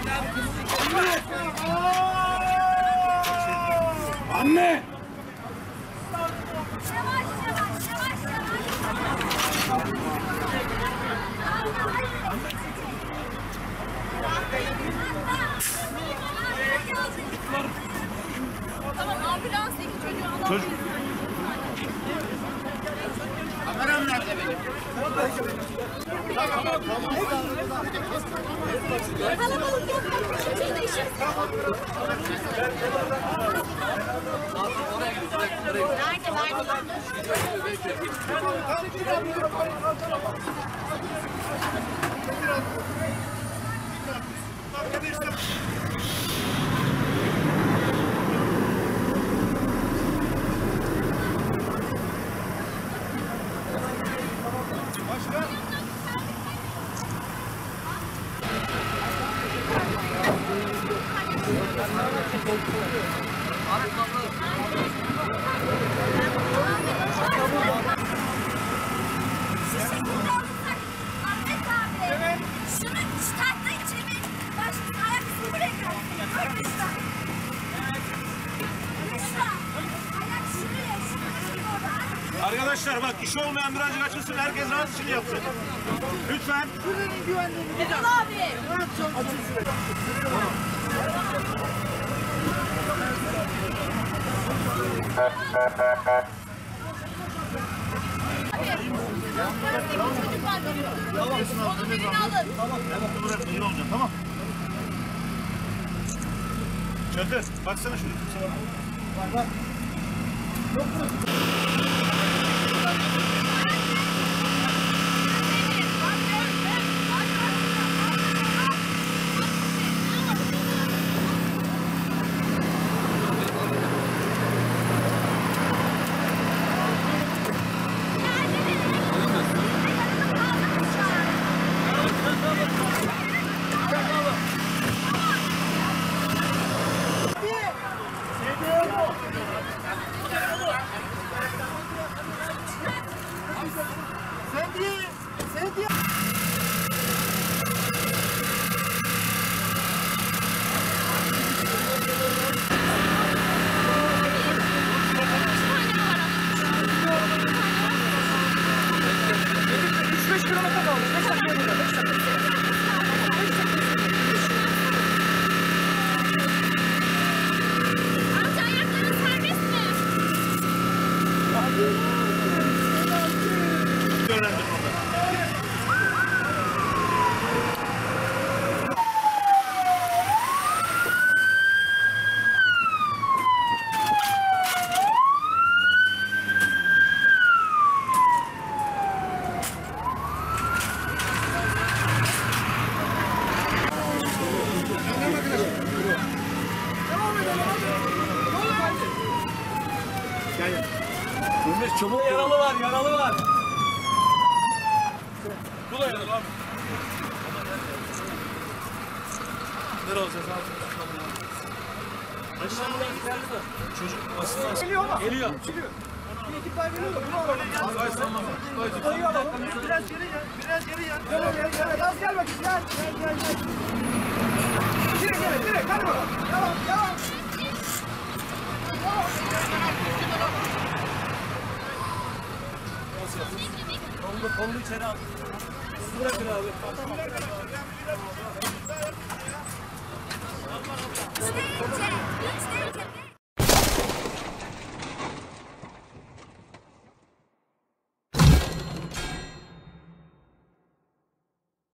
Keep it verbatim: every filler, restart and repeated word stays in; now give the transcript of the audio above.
Anne! Tamam, ambulanstaki çocuğu alalım. Çocuk. Kameram nerede benim? Kalabalık yapmak çocuğuyla işimiz yok. Nerede, nerede? Arkadaşlar bak, işi olmayan birazcık açılsın, herkes rahat işini yapsın. Lütfen. Buranın güvenliğini. Erol abi. Onu birini alın. Tamam. Ben bunu bırakın, iyi olacak, tamam. Çakır, baksana şuraya. Var var. Çabuk yaralı var, yaralı var. Bu da yaralı abi. Nereye olacağız abi? Aşağıdan giderli mi? Çocuk aslında Geliyor ama. Geliyor. Çıkıyor. Bir ekip daha geliyor da bunu alalım. Hayır sanmam. Burayı alalım. Biraz geri gel. Biraz geri gel. Gel gel gel. Az gel bakayım. Gel. Gel gel gel. Direkt gel. Direkt. Hadi bakalım. Devam. Devam. Kolunu, kolunu içeri al. Bırakın abi.